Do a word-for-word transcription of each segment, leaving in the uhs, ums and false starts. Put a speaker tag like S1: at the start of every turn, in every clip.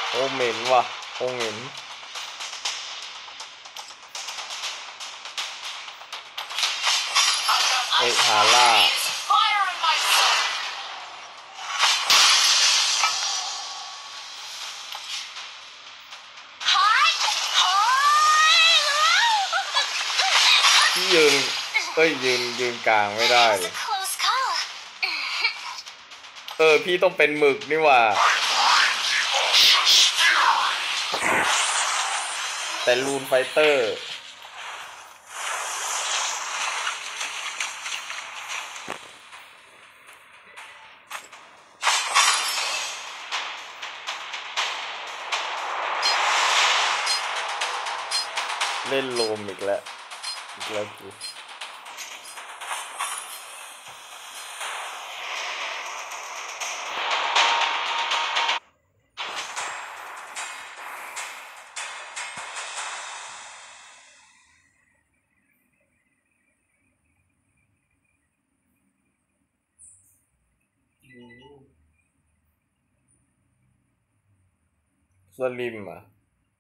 S1: โอเหม็นว่ะโอเหม็นเฮ้ยฮาร่าที่ยืนเอ้ยยืนยืนกลางไม่ได้เออพี่ต้องเป็นหมึกนี่ว่าแต่รูนไฟเตอร์เล่นโลมอีกแล้วอีกแล้วกูสลิมอ่ะ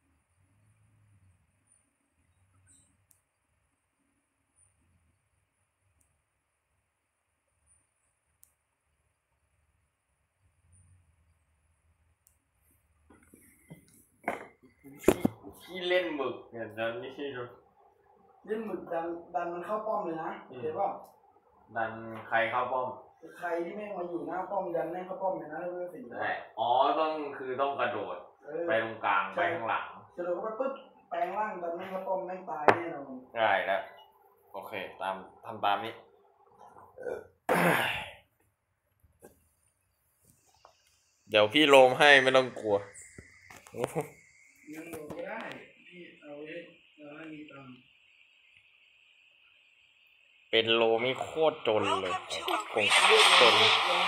S1: พี่เล่นหมึกเนี่ยดันนี่ดู
S2: เล่นหมึกดันดันมันเข้าป้อมเลยนะเห็นป่ะ
S1: ดันใครเข้าป้อม
S2: ใครที่แม่งมาอยู่หน้าป้อมดันแม่งเข้าป้อมเลยนะเรื่องสิ่ง
S1: ใช่อ๋อต้องคือต้องกระโดดไปตรงกลางไปข้างหลัง
S2: กระโดดเข้าไปปึ๊บแปลงร่างดันแม่งเข้าป้อมแม่งตายแน่นอน
S1: ได้แล้วโอเคตามทำตามนี้เดี๋ยวพี่โลมให้ไม่ต้องกลัว
S2: ยังโลมไม่ได้พี่เอาไว้เอาให้มีตัง
S1: เป็นโลไม่โคตรจนเลยคงจน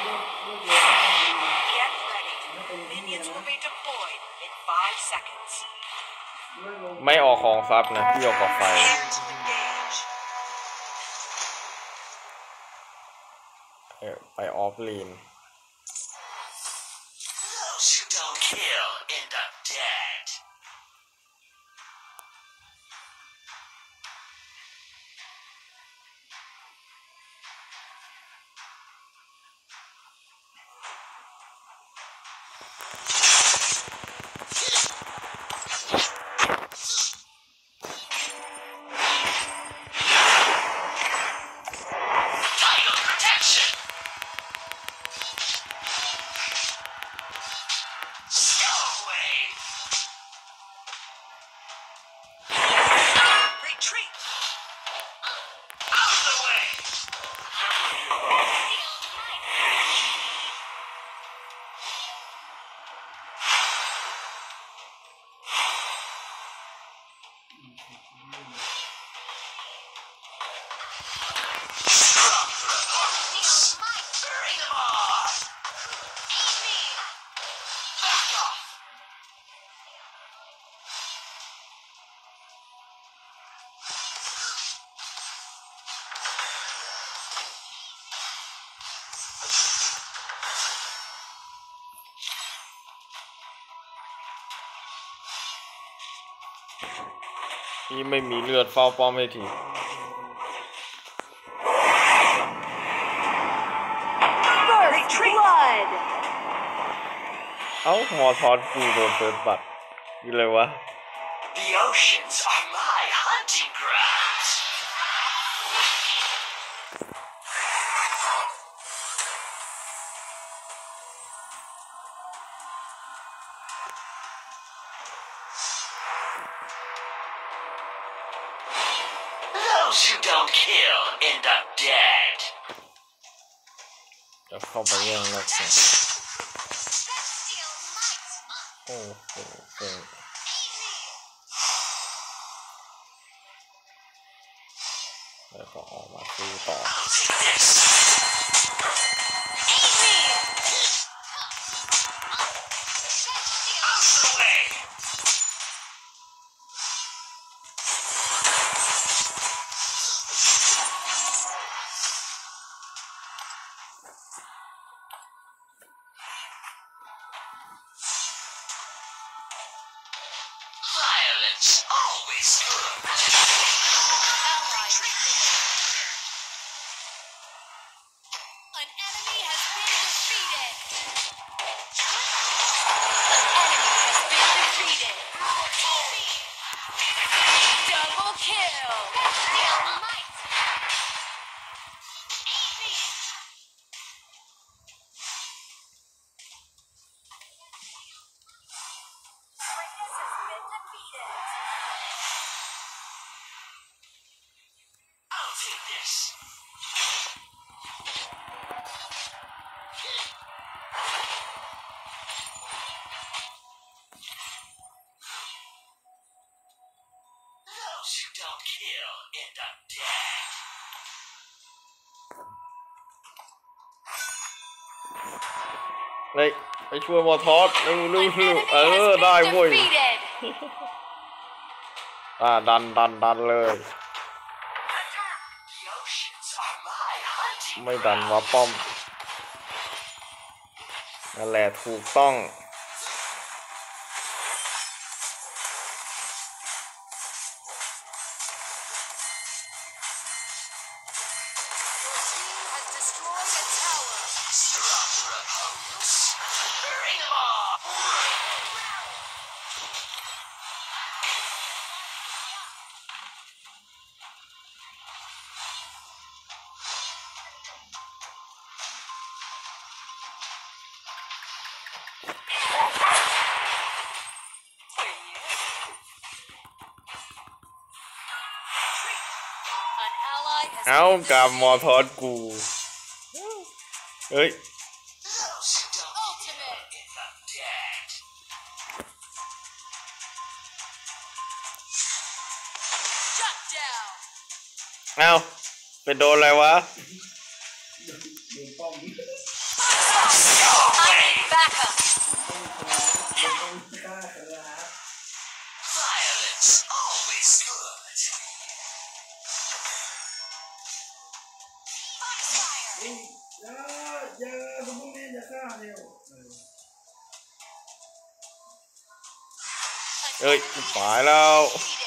S1: ไม่ออกของซับนะพี่ออกกับไฟไปออฟลีนพี่ไม่มีเลือดเฝ้าป้อมให้ทีเอ้าหมอทอนกูโดนเปิดบัตรนี่เลยวะ The oceans are my hunting grounds จะเข้าไปแย่งนักสิโอ้โหแล้วก็ออกมาสู้ต่อเฮ้ยไปช่วยมอทอสเร็วเร็วเร็วเออได้เว้ยอ่าดันดันดันเลยไม่ดันวะป้อมนั่นแหละถูกต้องเอากับมอทอสกูเฮ้ยเอาเป็นโดนอะไรวะ
S2: โดนป้อมอย่าอย่าคุณพวกนี้อย่าฆ่าเร็ว
S1: เอ้ยตายแล้ว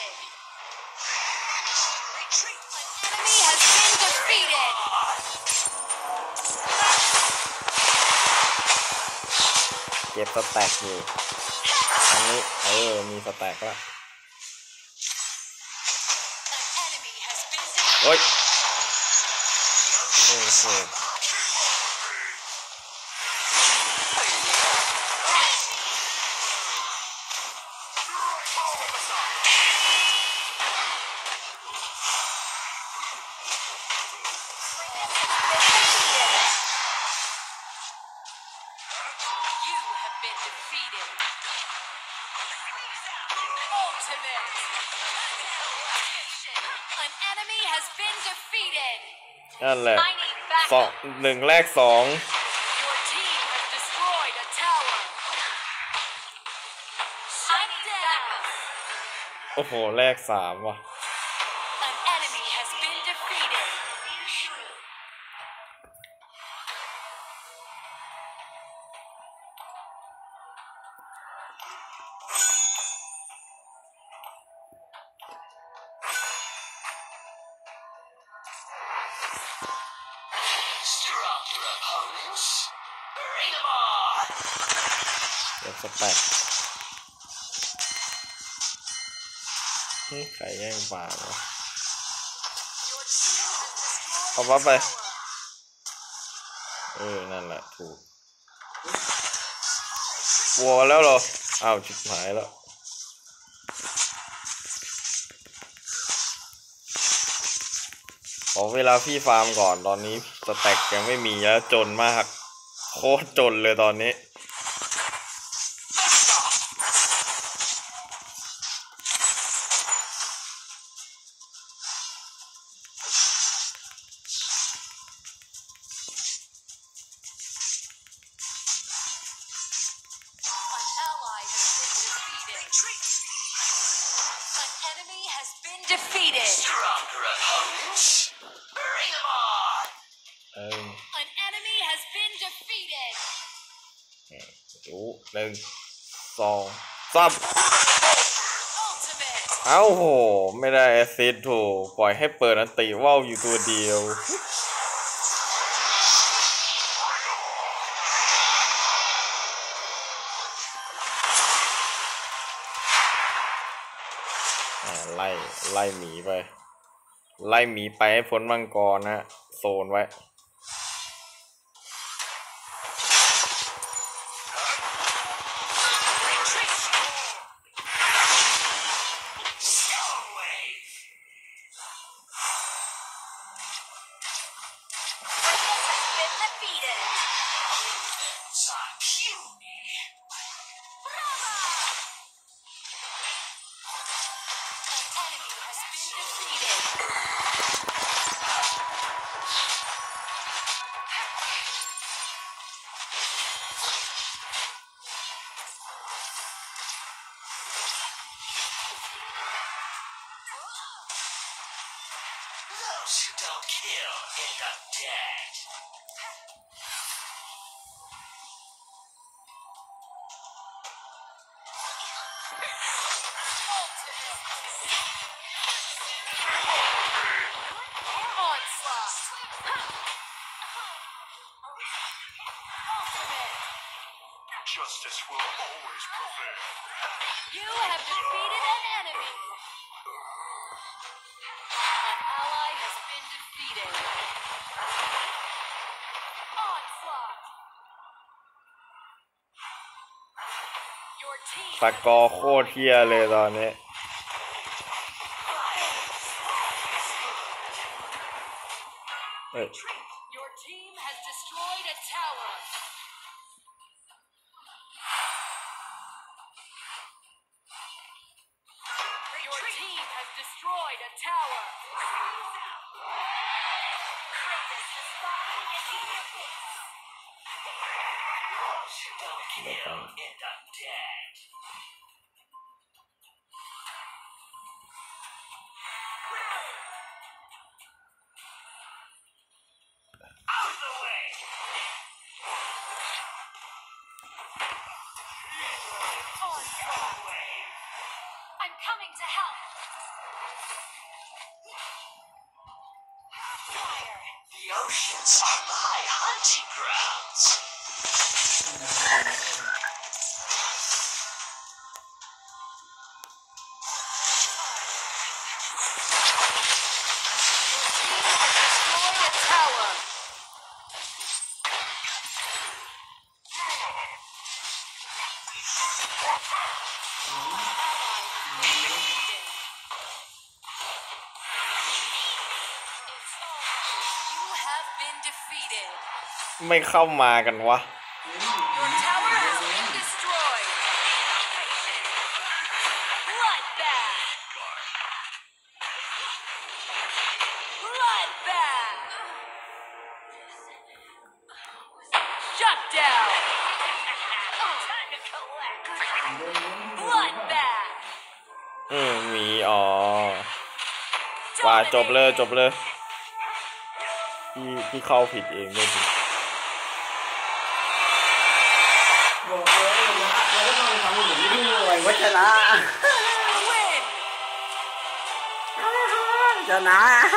S1: เก็บสแต็กอยู่อันนี้เออมีสแต็กแล้วโอ้ยโอ้โหนั่นแหละสองหนึ่งแรกสองโอ้โหแรกสามว่ะเก็บสแต็กไข่แย่งปลาวะเอาปั๊บไปเออนั่นแหละถูกวัวแล้วเหรออ้าวชิบหายแล้วขอเวลาพี่ฟาร์มก่อนตอนนี้สแต็กยังไม่มีแล้วจนมากโคตรจนเลยตอนนี้เออดูหนึ่งสองสามเอ้าโหไม่ได้แอสซิสต์โถปล่อยให้เปิดอันติว่าวอยู่ตัวเดียวไล่ไล่หมีไปไล่หมีไปให้พ้นมังกรนะโซนไว้
S3: Justice will always prevail. You have defeated an enemy. An ally has been defeated. Onslaught. Your team
S1: สกอร์โคตรเฮียเลยตอนนี้เอ้ย
S3: Your team has destroyed a tower. Your team has destroyed a tower. Kratos has fallen into the abyss. Double kill and undead. Out of the way. I'm coming to help. Fire. The oceans are my hunting grounds. Your team has destroyed a tower. You have been defeated.
S1: ไม่เข้ามากันวะ
S3: Your tower has been destroyed. Bloodbath. Bloodbath. Shut down. Time to collect. Bloodbath.
S1: อืมมีอ๋อว่าจบเลยจบเลยพี่พี่เข้าผิดเองด้วยสิ
S2: บอกเลยเราก็ต้องทำอย่างนี้ด้วยว่าชนะ
S3: Win.
S2: ชนะ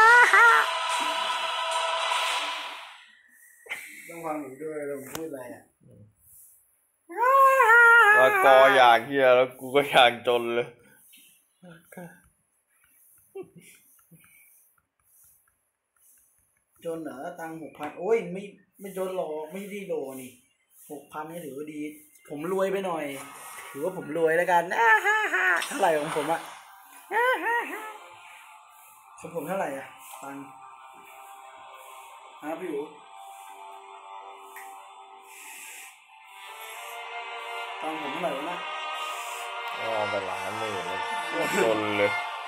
S2: ต้องฟังอยู่ด้วยเราพูดอะไรอ่ะ
S1: ว่ากออย่างเฮียแล้วกูก็อย่างจนเลย
S2: จนเหรอตังหกพันโอ้ยไม่ไม่จนหรอกไม่ได้โดนี่หกพันนี่ถือว่าดี ผมรวยไปหน่อยถือว่าผมรวยแล้วกันเท่าไหร่ของผมอะของผมเท่าไหร่อะตังฮะพี่อู๋ตังผมเท่าไหร่วะนะ
S1: อ๋อไปล้านหมื่นแล้วจนเลย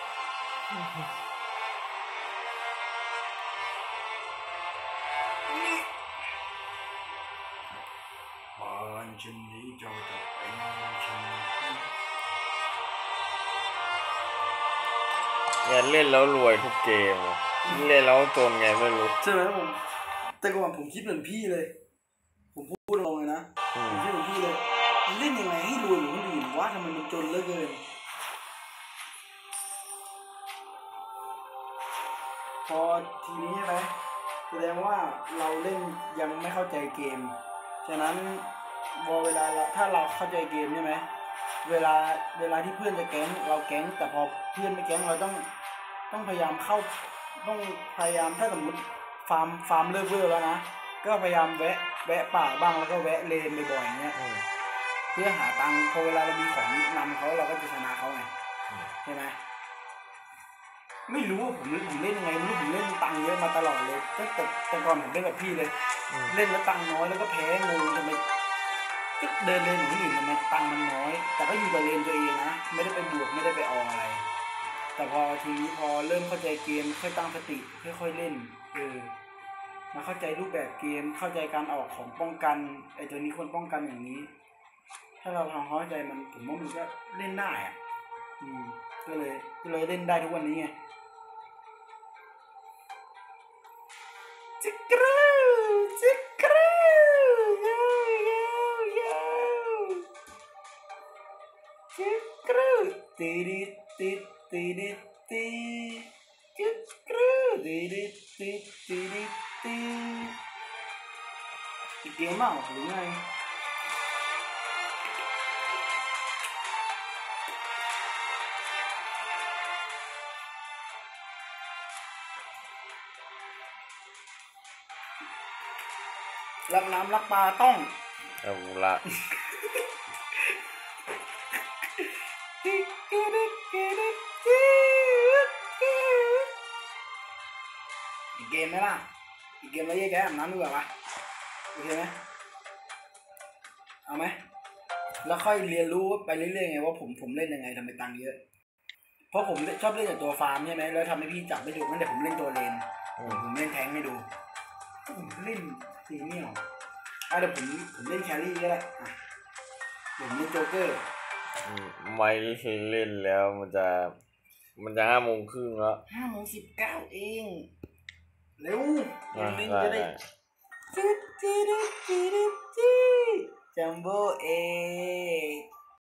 S2: บ้านฉันนี้เจ้าจะเป็นฉัน
S1: เนี่ยเล่นแล้วรวยทุกเกมอะเล่นแล้วจนไงไม่รู้
S2: ใช่ไหมผมแต่ก่อนผมคิดเหมือนพี่เลย ผมพูดลงเลยนะผมคิดเหมือนพี่เลยมันเล่นยังไงให้รวยเหมือนคนอื่นวะทำไมมันจนเหลือเกินพอทีนี้ใช่ไหมแสดงว่าเราเล่นยังไม่เข้าใจเกมฉะนั้นพอเวลาเราถ้าเราเข้าใจเกมใช่ไหมเวลาเวลาที่เพื่อนจะแก๊งเราแก๊งแต่พอเพื่อนไม่แก๊งเราต้องต้องพยายามเข้าต้องพยายามถ้าสมมติฟาร์มฟาร์มเลิกเวอร์แล้วนะก็พยายามแวะแวะป่าบ้างแล้วก็แวะเลนบ่อยๆอย่างเงี้ยเพื่อหาตังค์พอเวลาเรามีของนำเขาเราก็จะชนะเขาไงใช่ไหมไม่รู้ว่าผมผมเล่นยังไงไม่รู้ผมเล่นตังค์เยอะมาตลอดเลยตั้งแต่แต่ก่อนผมเล่นแบบพี่เลยเล่นแล้วตังค์น้อยแล้วก็แพ้งงทำไมก็เดินเลนของคนอื่นทำไมตังค์มันน้อยแต่ก็อยู่กับเลนตัวเองนะไม่ได้ไปบวกไม่ได้ไปอออะไรแต่พอทีนี้พอเริ่มเข้าใจเกมค่อยตั้งสติค่อยๆเล่นเออมาเข้าใจรูปแบบเกมเข้าใจการออกของป้องกันไอ้ตัวนี้ควรป้องกันอย่างนี้ถ้าเราทำเข้าใจมันผมว่ามันก็เล่นได้อ่ะอืมก็เลยก็เลยเล่นได้ทุกวันนี้ไงจิกรูจิกรูโยโยโยจิกรูตีดิตีตีดิตีจิกรูตีดิตีตีดิตีอีกเกมเปล่าหรือไงรักน้ำรักปลาต้อง
S1: เอาละ
S2: อีกเกมไหมล่ะอีกเกมแล้วแยกแยะอาบน้ำดีกว่าปะโอเคไหมเอาไหมแล้วค่อยเรียนรู้ไปเรื่อยๆไงว่าผมผมเล่นยังไงทำไมตังค์เยอะเพราะผมชอบเล่นแต่ตัวฟาร์มใช่ไหมแล้วทำให้พี่จับไม่ถูกงั้นเดี๋ยวผมเล่นตัวเลนผมเล่นแทงให้ดูผมเล่นซีเนียลอ่ะเดี๋ยวผมผมเล่นแครี่ก็ได้อ่ะผมเล่นโจ๊กเกอร์
S1: อืมไม่เล่นแล้วมันจะมันจะห้าโมงครึ่งแล้ว
S2: ห้าโมงสิบเก้าเองเร็ว
S1: อ่ะ
S2: ลิง
S1: ได้
S2: จะได้
S1: ได้
S2: จิ๊ดจิ๊ดจิ๊ดจิ๊ดจัมโบ้เอ็ก